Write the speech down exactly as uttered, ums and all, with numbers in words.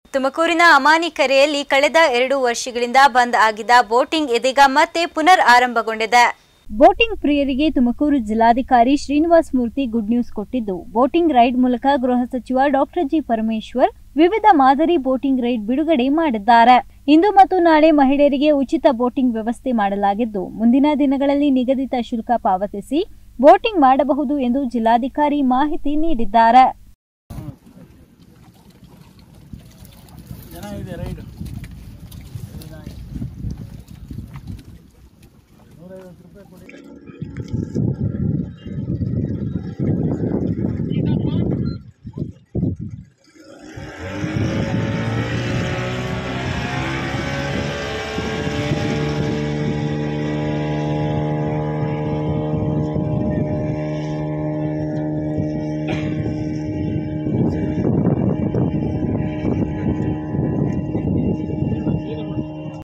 ತುಮಕೂರಿನ ಅಮಾನಿಕೆರೆಯಲ್ಲಿ ಕಳೆದ ಎರಡು ವರ್ಷಗಳಿಂದ ಬಂದ್ ಆಗಿದ್ದ ಬೋಟಿಂಗ್ ಇದೀಗ ಮತ್ತೆ ಪುನರ್ ಆರಂಭಗೊಂಡಿದೆ. ಬೋಟಿಂಗ್ ಪ್ರಿಯರಿಗೆ ತುಮಕೂರು ಜಿಲ್ಲಾಧಿಕಾರಿ ಶ್ರೀನಿವಾಸ್ ಮೂರ್ತಿ ಗುಡ್ ನ್ಯೂಸ್ ಕೊಟ್ಟಿದ್ದು, ಬೋಟಿಂಗ್ ರೈಡ್ ಮೂಲಕ ಗೃಹ ಸಚಿವ ಡಾಕ್ಟರ್ ಜಿ ಪರಮೇಶ್ವರ್ ವಿವಿಧ ಮಾದರಿ ಬೋಟಿಂಗ್ ರೈಡ್ ಬಿಡುಗಡೆ ಮಾಡಿದ್ದಾರೆ. ಇಂದು ಮತ್ತು ನಾಳೆ ಮಹಿಳೆಯರಿಗೆ ಉಚಿತ ಬೋಟಿಂಗ್ ವ್ಯವಸ್ಥೆ ಮಾಡಲಾಗಿದ್ದು, ಮುಂದಿನ ದಿನಗಳಲ್ಲಿ ನಿಗದಿತ ಶುಲ್ಕ ಪಾವತಿಸಿ ಬೋಟಿಂಗ್ ಮಾಡಬಹುದು ಎಂದು ಜಿಲ್ಲಾಧಿಕಾರಿ ಮಾಹಿತಿ ನೀಡಿದ್ದಾರೆ. ನೂರೈವತ್ತು ರೂಪಾಯಿ ಕೊಡಿ.